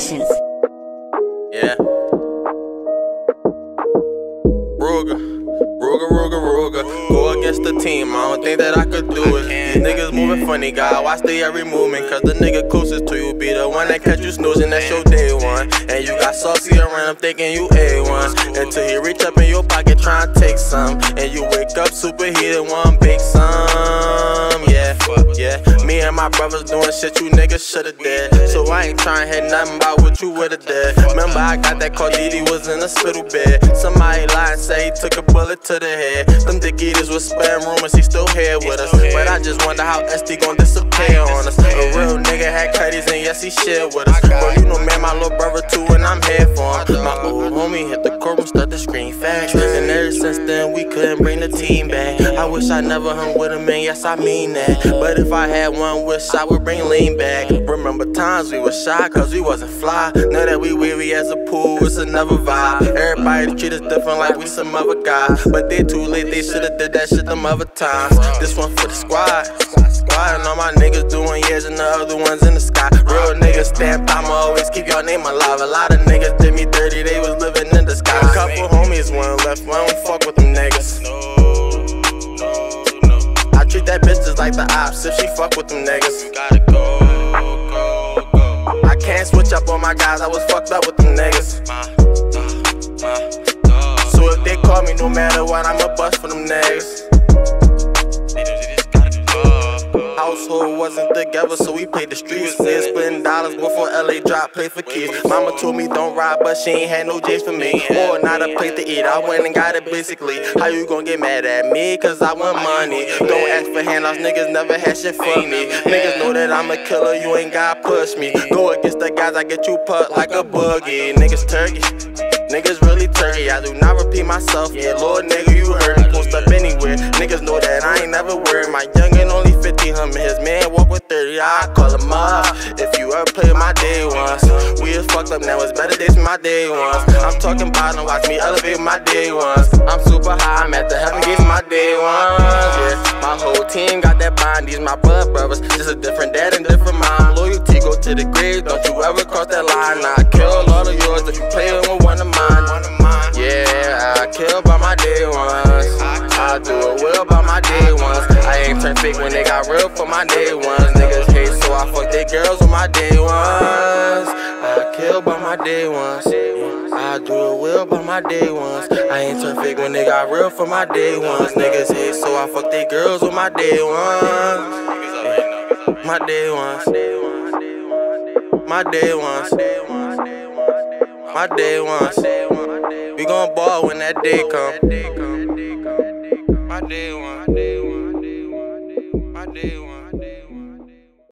Productions. Yeah. Ruger. Go against the team, I don't think that I could do it. These niggas moving funny, God, watch the every movement. Cause the nigga closest to you be the one that catch you snoozing, that's your day one. And you got saucy around him thinking you A1. Until he reach up in your pocket trying to take some. And you wake up superheated, one bake some. Yeah, me and my brothers doing shit you niggas shoulda did. So I ain't trying to hear nothing about what you woulda did. Remember I got that call Didi was in the hospital bed. Somebody lied and say he took a bullet to the head. Them dick eaters was spreading rumors, he still here with us. But I just wonder how SD gon' disappear on us. A real nigga had cutties and yes he shared with us. Bro, you know man, my little brother too and I'm here for him. My old homie hit the courtroom, start to scream facts. And ever since then we couldn't bring the team back. I wish I never hung with him and yes I mean that. But if I had one wish, I would bring lean back. Remember times we was shy cause we wasn't fly. Now that we weary as a pool, it's another vibe. Everybody treat us different like we some other guys. But they too late, they should've did that shit them other times. This one for the squad and all my niggas doing years and the other ones in the sky. Real niggas stand, I'ma always keep your name alive. A lot of niggas did me dirty, they was living in the sky. A couple homies went left, I don't fuck with them niggas. I treat that bitch just like the ops, if she fuck with them niggas. You gotta go. I can't switch up on my guys, I was fucked up with them niggas. So if they call me no matter what, I'ma bust for them niggas. Household wasn't together, so we played the streets. Then splitting dollars before LA drop, play for kids. Mama told me don't ride, but she ain't had no J's for me. Or not a plate to eat, I went and got it basically. How you gon' get mad at me? Cause I want money. Don't ask for handouts, niggas never had shit for me. Niggas know that I'm a killer, you ain't gotta push me. Go against the guys, I get you put like a boogie. Niggas turkey, niggas really turkey. I do not repeat myself, yeah, Lord nigga, you heard me. Post up anywhere, niggas know that I ain't never worried. My youngin' only 50, him and his man walk with 30, I call him up. If you ever play my day ones, we is fucked up now, it's better days than my day ones. I'm talking about them, watch me elevate my day ones. I'm super high, I'm at the heaven gates my day ones, yeah. My whole team got that bond, these my blood brothers. Just a different dad and different mom. Loyalty go to the grave, don't you ever cross that line. I kill all of yours if you play with one of mine. Yeah, I kill by my day ones. I do it well by my day ones. I ain't turn fake when they got real for my day ones. Niggas hate so I fuck they girls with my day ones. I kill by my day ones. I do it well by my day ones. I ain't turn fake when they got real for my day ones. Niggas hate so I fuck they girls with my day ones. My day ones. My day ones. My day ones. We gon' ball when that day come. My day one.